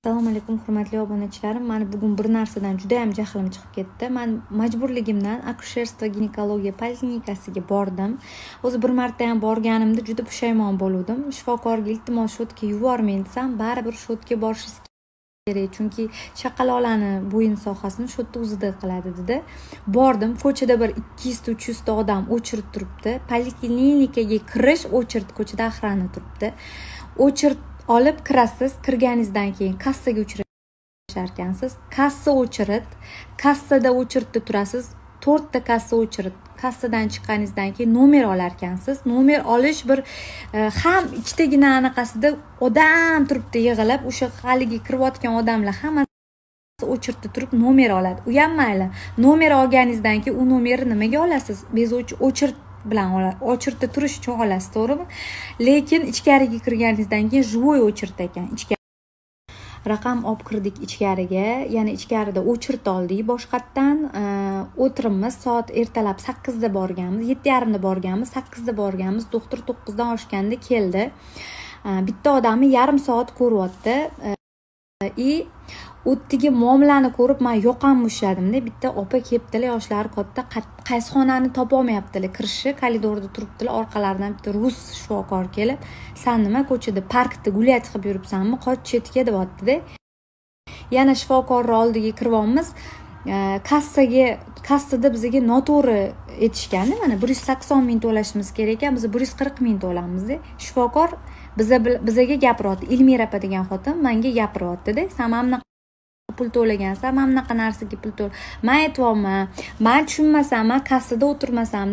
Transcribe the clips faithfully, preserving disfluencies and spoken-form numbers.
Assalomu alaykum hurmatli obunachilarim. Mana bugun bir narsadan juda ham jahlim chiqib ketdi. Men majburligimdan akusherstvo ginekologiya poliklinikasiga bordim. O'zi bir marta ham borganimda juda pushaymon bo'ldim. Shifokorga iltimos shotka yubormang desam, baribir shotga borishingiz kerak, chunki chaqaloqlarni bo'yin sohasini shotda o'zida qiladi dedi. Bordim, ko'chada bir ikki yuz uch yuz ta odam o'chirib turibdi. Poliklinikaga kirish o'chirt ko'chada охрана turibdi. O'chirt olib kirasiz, kirganingizdan keyin kassaga uchrashar ekansiz. Kassa o'chirit, kassada o'chiritda turasiz. to'rtta kassa o'chirit. Kassadan chiqqaningizdan keyin nomer olar ekansiz. Nomer olish bir e, ham ikkitagina anaqasida odam turibdi yig'ilib, o'sha haligi kirayotgan odamlar hammasi o'chiritda turib nomer oladi. U ham mayli. Nomer olganingizdan keyin u nomerni nimaga olasiz? Bezovchi o'chirit bilan o'chirtda turish uchun olasiz, to'g'rimi? Lekin ichkariga kirganingizdan keyin живой o'chirt ekan. Ichkari raqam olib kirdik ichkariga, ya'ni ichkarida o'chirt oldik. Boshqatdan o'tirimiz soat ertalab sakkizda borganmiz, yetti yarimda borganmiz, sakkizda borganmiz. Doktor to'qqizdan oshganda keldi. Bitta odamni yarim soat ko'ryapti. И o'tdagi muomalani ko'rib men yoqamni ushladimda. Bitta opa kelibdilar, yoshlari katta, qaysi xonani topa olmayaptilar. Kirishi koridorda turibdilar, orqalaridan bitta rus shifokor kelib, "Sen nima ko'chada parkda gulyat qilib yuribsanmi? Qoch chetga" deyapti-da. Yana shifokorning oldiga kiryapmiz. Kassaga kassada bizga noto'g'ri aytishganda, mana bir yuz sakson ming to'lashimiz kerak ekan, biz bir yuz qirq ming to'lamiz-da. Shifokor biza bizaga gapiryapti. Ilmira opa degan xotin menga gapiryapti-da. "Sen mana pul to'lagansan, mana bunaqa narsaga pul to'la." Men aytayapman, men tushunmasam, men kassada o'tirmasam,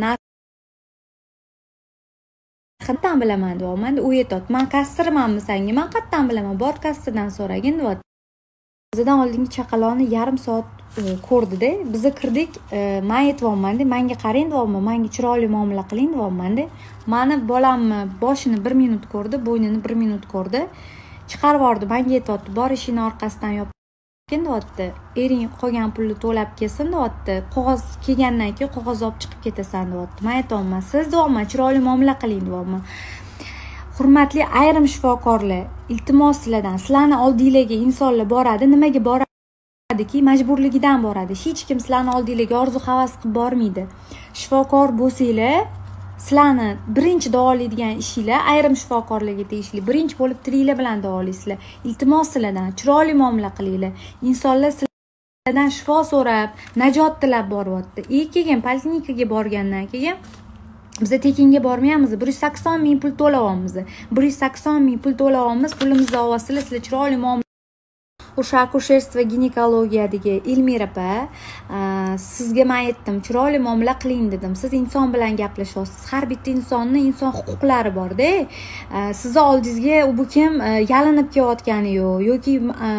qayerdan bilaman deyapman. U aytadi, "Men kassirmanmi senga? Men qayerdan bilaman? Bor kassadan so'ragin" deyapti. Bizdan oldingi chaqaloqni yarim soat ko'rdi-da. Biz kirdik, men aytayapman-da, "Menga qarang" deyapman, "Menga chiroyli muomala qiling" deyapman-da. Mani bolamni boshini bir minut ko'rdi, bo'ynini bir minut ko'rdi. Chiqarib yubordi. Menga aytadi, "Bor eshikni orqasidan yop" deyapti. "Ering qolgan pulni to'lab kelsin" deyapti. "Qog'oz kelgandan keyin qog'oz olib chiqib ketasan" deyapti. Men aytayapman, "Siz deyapman, chiroyli muomala qiling" deyapman. Hurmatli ayrim shifokorlar, iltimos sizlardan, sizlarni oldinglarga insonlar boradi, nimaga boradiki, majburligidan boradi. Hech kim sizlarni oldinglarga orzu havas qilib bormaydi. Shifokor bo'lsanglar, sizlarni birinchi davolaydigan ishinglar ayrim shifokorlarga tegishli. Birinchi bo'lib tilinglar bilan davolaysizlar. Iltimos sizlardan chiroyli muomala qilinglar. Insonlar sizlardan shifo so'rab, najot tilab boryapti. E keyin poliklinikaga borgandan keyin biz tekinga bormayapmiz. bir yuz sakson ming pul to'layapmiz. bir yuz sakson ming pul to'layapmiz. Pulimizni olsizlar, sizlar chiroyli muomala o'sha akusherstvo ginekologiyadagi Ilmira opa, sizga men aytdim, chiroyli muomala qiling dedim. Siz inson bilan gaplashyapsiz. Har bitta insonni inson huquqlari bor-da. Sizni oldingizga bu kim yalinib kelayotgani yo'q yoki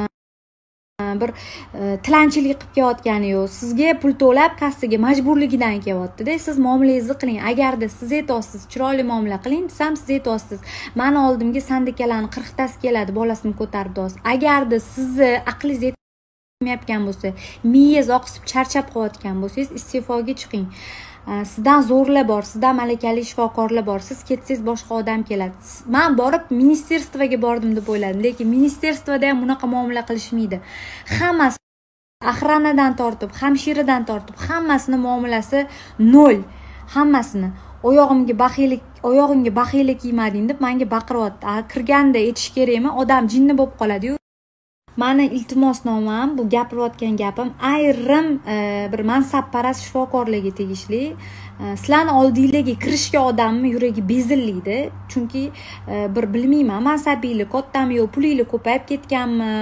bir tilanchilik qilib kelayotgani yo'q. Sizga pul to'lab kassaga majburligidan kelyapti-da. Siz muomalangizni qiling. Agarda siz aytasiz, chiroyli muomala qiling desam, siz aytasiz, "Meni oldimga sandikalarni qirqtasi keladi, bolasini ko'tarib deysiz." Agarda sizni aqlingiz yetmayotgan bo'lsa, miyangiz oqsib charchab qolayotgan bo'lsangiz, iste'foga chiqing. Sizdan zo'rlar bor, sizdan malakali shifokorlar bor. Siz ketsangiz boshqa odam keladi. Men borib ministerstvoga bordim deb o'yladim, lekin ministerstvoda ham bunaqa muomala qilishmaydi. Hammasi охранаdan tortib, hamshiradan tortib, hammasini muomalasi nol. Hammasini oyog'imga baxiylik, oyog'imga baxiylik kiymading deb menga baqiryapti. Kirganda aytish kerakmi? Odam jinni bo'lib qoladi-yu. Mani iltimosnomam, bu gapirayotgan gapim ayrim bir mansabparast shifokorlarga tegishli. Sizlarni oldinglarga kirishga odamni yuragi bezillaydi. Chunki bir bilmayman, mansabinglar kattami yo'q, pulinglar ko'payib ketganmi?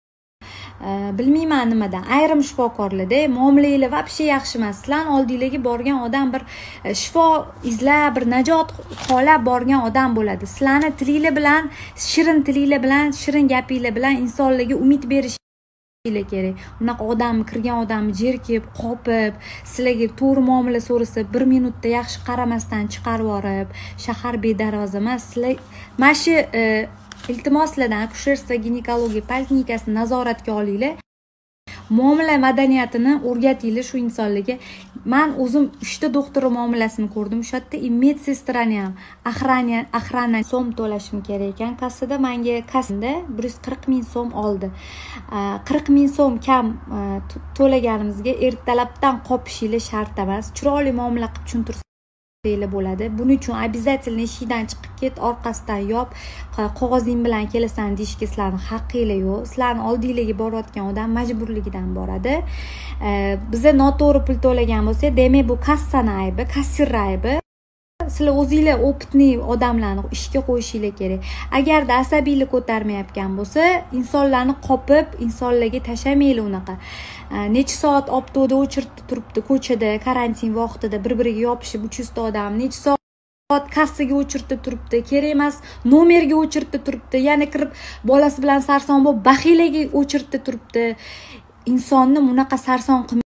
Bilmayman nimadan. Ayrim shifokorlarda muomalanglar vobshe yaxshi emas. Sizlarni oldinglarga borgan odam bir shifo izlab, bir najot qolab borgan odam bo'ladi. Sizlarni tilinglar bilan, shirin tilinglar bilan, shirin gapinglar bilan insonlarga umid berishinglar kerak. Unaqa odam kirgan odamni jerkib, qopib, sizlarga to'g'ri muomala so'rasa, bir minutda yaxshi qaramasdan chiqarib yorib, shahar bedarvoza emas. Sizlar mana shu iltimos sizlardan akusherstvo ginekologiya poliklinikasini nazoratga olinglar. Muomala madaniyatini o'rgatinglar shu insonlarga. man o'zim uchta doktor muomalasini ko'rdim. O'sha yerda medsestrani ham aqrani aqrani so'm to'lashim kerak ekan. Kassada menga kassada bir yuz qirq ming so'm oldi. qirq ming so'm kam to'laganimizga ertalabdan qopishinglar shart emas. Chiroyli muomala qilib tushuntirsa bo'ladi. Buning uchun обязательно eshikdan chiqib ket, orqasidan yop, qog'ozing bilan kelasan deyishga sizlarning haqqinglar yo'q. Sizlarning oldinglarga borayotgan odam majburligidan boradi. Biza noto'g'ri pul to'lagan bo'lsa, demak bu kassani aybi, kassir aybi. Sizlar o'zinglar opitli odamlarni ishga qo'yishinglar kerak. Agarda asabiylik ko'tarmayotgan bo'lsa, insonlarni qopib, insonlarga tashamanglar unaqa. Necha soat optoda o'chirib turibdi ko'chada, karantin vaqtida bir-biriga yopishib uch yuz ta odam, necha soat kassaga o'chirib turibdi, kerak emas, nomerga o'chirib turibdi, yana kirib bolasi bilan sarson bo'lib, baxiylarga o'chirib turibdi. Insonni bunaqa sarson qilmang.